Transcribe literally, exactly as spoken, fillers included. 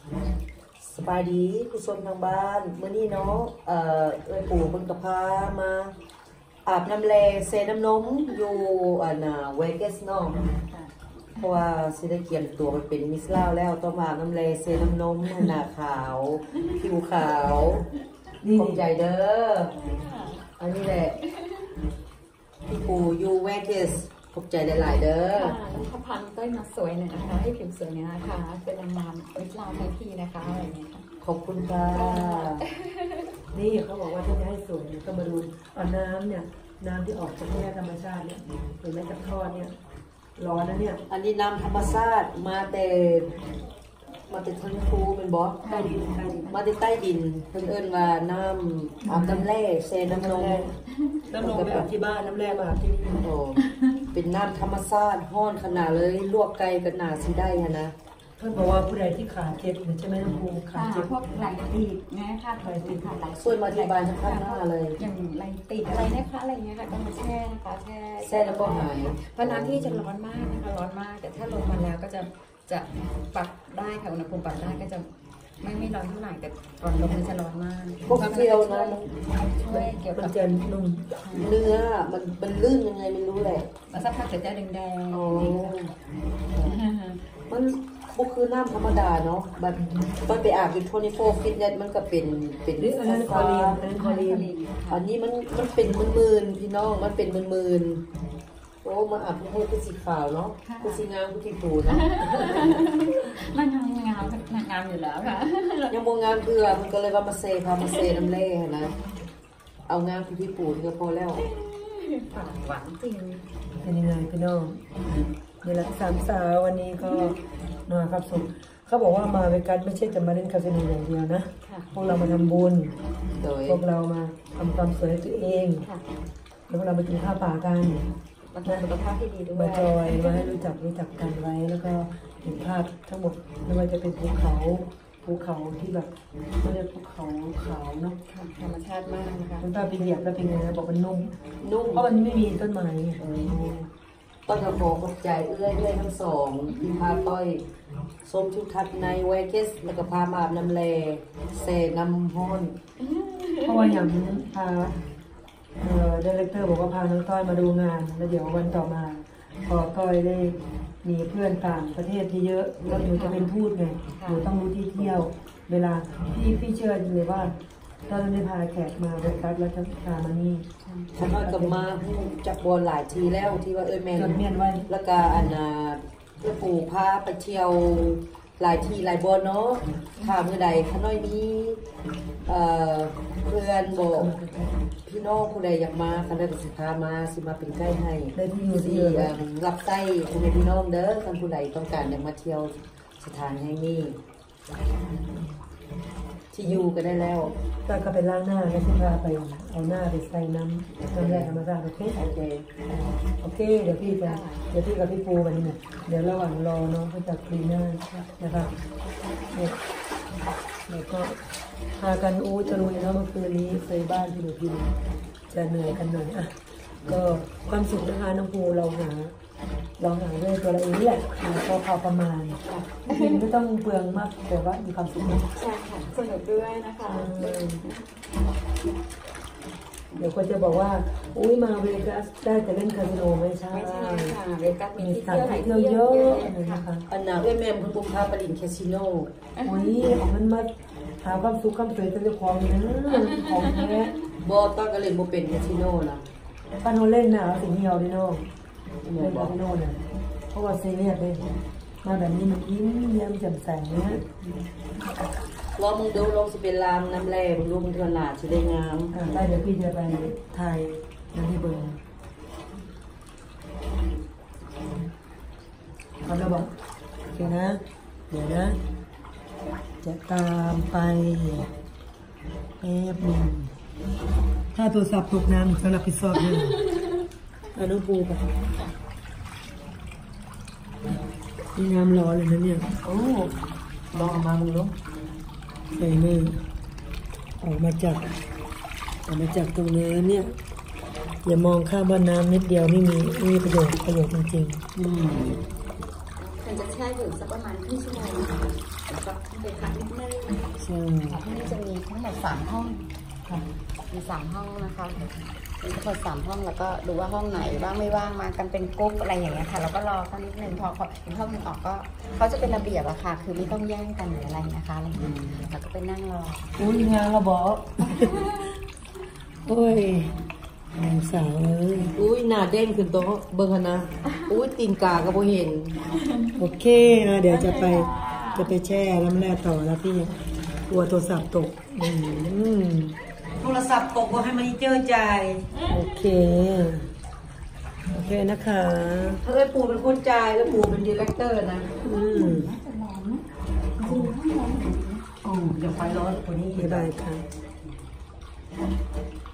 สบายดีผู้ชมทางบ้านเมื่อนี้เนาะเอ่อเอ้ยปู่เพิ่นก็พามาอาบน้ำแลเซน้ำนมอยู่อันน่ะเวกัสเนาะเพราะว่าสิได้เกี่ยมตัวไปเป็นมิสลาวแล้วต้องมาอาบน้ำแลเซน้ำนมหน้าขาวผิวขาวขอบใจเด้ออันนี้แหละพี่ปู่อยู่เวกัสขอบใจหลายๆเด้อขอพันต้อยมาสวยหน่อยนะคะให้ผิวสวยเนี่ยนะคะเป็นนางงามมิสลาวไทยพีนะคะอะไรเงี้ยค่ะขอบคุณค่ะนี่เขาบอกว่าถ้าจะให้สวยเนี่ยก็มาดูเอาน้ำเนี่ยน้ำที่ออกจากแม่ธรรมชาติเนี่ยหรือแม่จากท่อเนี่ยร้อนนะเนี่ยอันนี้น้ำธรรมชาติมาแต่มาแต่ทันคูเป็นบอสใต้ดินใต้ดินมาแต่ใต้ดินเพิ่นเอิ้นว่าน้ำอาบน้ำแร่เซน้ำนมน้ำนมไปอาบที่บ้านน้ำแร่มาอาบที่นี่โอ้เป็นน้ำธรรมชาติห้อนขนาดเลยลวกไก่กันหนาสิได้ฮะนะเพื่อนบอกว่าผู้ใดที่ขาเจ็บใช่ไหมน้องภูขาเจ็บพวกไหลติดนะค่ะไหลติดค่ะไหลช่วยมาที่บ้านข้างหน้าเลยอย่างไหลติดอะไรนะคะอะไรเงี้ยค่ะต้องมาแช่นะคะแช่แช่แล้วก็หายเพราะน้ำที่จะร้อนมากนะคะร้อนมากแต่ถ้าลงมาแล้วก็จะจะปรับได้ค่ะอุณหภูมิปรับได้ก็จะไม่ไม่ร้อนเท่าไหร่แต่ก่อนลงมันจะร้อนมากพวกเที่ยวนะช่วยเกี่ยวกับนุ่มเนื้อมันมันลื่นยังไงไม่รู้แหละมันสักพักจะได้แดงๆอ๋อมันพวกคือน้ำธรรมดาเนาะแบบมันไปอาบอยู่ทเวนตี้โฟร์ฟิตเนสมันก็เป็นเป็นอันนั้นคอลีนอันนั้นคอลีนอันนี้มันมันเป็นมื่นๆพี่น้องมันเป็นมื่นๆโอ้มาอาบให้เป็นสีขาวเนาะเป็นสีงามเป็นสีปูเนาะมันงามงามงามอยู่แล้วค่ะยังโมงามเพื่อมันก็เลยว่ามาเซพามาเซน้ำเล่นะเอางามพี่ปูก็พอแล้วหวานจริงเป็นยังไงพี่น้องนี่แหละสามสาววันนี้ก็มาครับสุขเขาบอกว่ามาเวกัสไม่ใช่จะมาเล่นคาสิโนอย่างเดียวนะพวกเรามาทำบุญพวกเรามาทำความสวยตัวเองแล้วพวกเราไปกินข้าวป่ากันมาทำสุขภาพที่ดีด้วยมาจอยมาให้รู้จักรู้จักกันไว้แล้วก็เห็นภาพทั้งหมดไม่ว่าจะเป็นภูเขาภูเขาที่แบบเขาเรียกภูเขาขาวเนาะธรรมชาติมากนะคะคุณป้าไปเหยียบแล้วเป็นไงนะบอกมันนุ่มนุ่มเพราะมันไม่มีต้นไม้ต้นกระโปรงขอบใจเอื้อยเอื้อยทั้งสองที่พาต้อยส้มชุดทัดในเวกัสแล้วก็พามาอาบน้ำแลเซน้ำห้อนเพราะว่าอย่างพาเอ่อดีเรคเตอร์บอกว่าพาน้องต้อยมาดูงานแล้วเดี๋ยววันต่อมาพอต้อยได้มีเพื่อนต่างประเทศที่เยอะแล้วหนูจะเป็นทูตไงหนูต้องรู้ที่เที่ยวเวลาพี่พี่เชื่อเลยว่าถ้าเราได้พาแขกมาเวกัสแล้วจะพามานี่ฉันน้อยกับมาจับบอลหลายทีแล้วที่ว่าเอ้ยแม่จดเมียนไว้แล้วก็อันน่ะเพื่อปู่พาไปเที่ยวหลายทีหลายบอลเนาะถามเมื่อใดขน้อยมีเอ่อเพื่อนบอกพี่น้องผู้ใดอยากมาคันได้สิพามาสิมาเป็นใกล้ให้ได้ที่อยู่ที่รับใต้คุณพี่น้องเด้อคันผู้ใดต้องการอยากมาเที่ยวสถานแห่งนี้ที่อยู่ก็ได้แล้วก็ก็ไปล้างหน้าแล้วที่พาไปเอาหน้าไปใส่น้ำน้ำแร่ธรรมชาติโอเคโอเคโอเคเดี๋ยวพี่จะเดี๋ยวพี่กับพี่ปูกันเนี่ยเดี๋ยวระหว่างรอน้องเขาจะคลีนหน้านะคะเนี่ยเดี๋ยวก็พากันอู้จะรู้นะเมื่อคืนนี้เคยบ้านที่หนูพิมจะเหนื่อยกันหน่อยอ่ะก็ความสุขนะคะน้องปูเราหาเราหาด้วยตัวเราเองนี่แหละพอพอประมาณพิมไม่ต้องเปลืองมากแต่ว่ามีความสุขใช่ค่ะสนุกด้วยนะคะเดี๋ยวคนจะบอกว่าอุ้ยมาเวกัสได้แต่เล่นคาสิโนไม่ใช่ไม่ใช่ค่ะเวกัสมีที่เที่ยวเยอะนะคะอันน่ะเอ้ยแม่คุณปุ๊กพาไปลินคาสิโนอุ้ยมันมาหาความสุขความสวยตัวของนะของแท้บอต้าก็เล่นโมเป็นคาสิโนนะป้าโนเล่นนะสิ่งเดียวดิโน่เล่นคาสิโนนะเพราะว่าซีเรียสเลยมาแบบนี้มันยิ้มเยี่ยมแจ่มใสนะลองมึงดูลองสิเป็นลามน้ำแร่มึงดูมึงเถื่อนหนาจะได้งามได้เดี๋ยวพี่จะไปไทยนะที่เบิร์นเขาจะบอกโอเคนะเดี๋ยวนะจะตามไปแป๊บนึงถ้าโทรศัพท์ตกน้ำจะรับผิดชอบเลยอนุปูไปนี่น้ำร้อนเลยนะเนี่ยโอ้ลองมามึงดูใส่มือออกมาจากออกมาจากตรงนี้เนี่ยอย่ามองข้ามว่าน้ำนิดเดียวไม่มีไม่มีประโยชน์ประโยชน์จริงๆอืมมันจะแช่อยู่สักประมาณครึ่งชั่วโมงแล้วก็ไปพักที่อืมค่ะที่นี่จะมีทั้งหมดสามห้องค่ะมีสามห้องนะคะมีทั้งหมดสามห้องแล้วก็ดูว่าห้องไหนว่างไม่ว่างมากันเป็นกรุ๊ปอะไรอย่างเงี้ยค่ะแล้วก็รอเขานิดนึงพอพออีกห้องหนึงออกก็เขาจะเป็นระเบียบอะค่ะ คือไม่ต้องแย่งกันหรืออะไรนะคะอะไรอย่างเงี้ยแล้วก็ไปนั่งรออุ้ยงานเราบอกโอ้ยนางสาวเอ้ยอุ้ยหน้าเด้งขึ้นโต๊ะเบิ่งหั่นนะอุ้ยตีนกาก็บ่เห็นโอเคนะเดี๋ยวจะไปจะไปแช่น้ำแร่ต่อแล้วพี่กลัวโทรศัพท์ตกอืมโทรศัพท์ตกบ่ให้มันเจอใจโอเค โอเคนะคะเอ้ยปู่เป็นคนจ่ายแล้วปู่เป็นดีเรคเตอร์นะอืมโอ้อย่าไฟร้อนกว่านี้บ๊ายบายค่ะ